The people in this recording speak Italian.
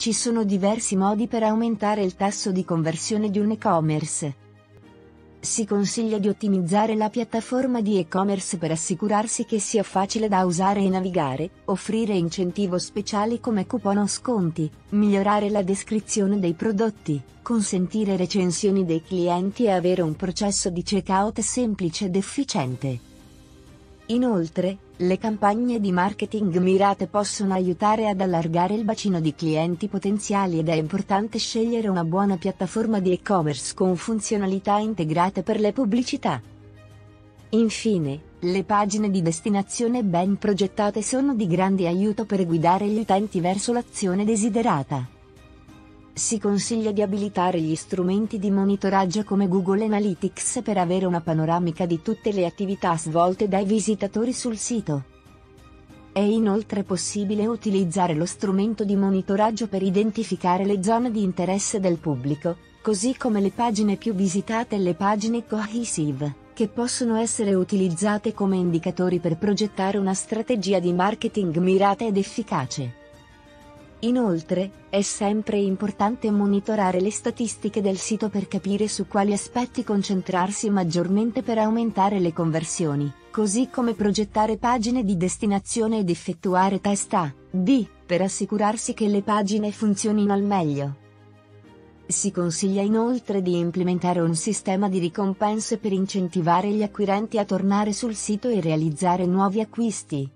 Ci sono diversi modi per aumentare il tasso di conversione di un e-commerce. Si consiglia di ottimizzare la piattaforma di e-commerce per assicurarsi che sia facile da usare e navigare, offrire incentivi speciali come coupon o sconti, migliorare la descrizione dei prodotti, consentire recensioni dei clienti e avere un processo di checkout semplice ed efficiente. Inoltre, le campagne di marketing mirate possono aiutare ad allargare il bacino di clienti potenziali ed è importante scegliere una buona piattaforma di e-commerce con funzionalità integrate per le pubblicità. Infine, le pagine di destinazione ben progettate sono di grande aiuto per guidare gli utenti verso l'azione desiderata. Si consiglia di abilitare gli strumenti di monitoraggio come Google Analytics per avere una panoramica di tutte le attività svolte dai visitatori sul sito. È inoltre possibile utilizzare lo strumento di monitoraggio per identificare le zone di interesse del pubblico, così come le pagine più visitate e le pagine cohesive, che possono essere utilizzate come indicatori per progettare una strategia di marketing mirata ed efficace. Inoltre, è sempre importante monitorare le statistiche del sito per capire su quali aspetti concentrarsi maggiormente per aumentare le conversioni, così come progettare pagine di destinazione ed effettuare test A/B, per assicurarsi che le pagine funzionino al meglio. Si consiglia inoltre di implementare un sistema di ricompense per incentivare gli acquirenti a tornare sul sito e realizzare nuovi acquisti.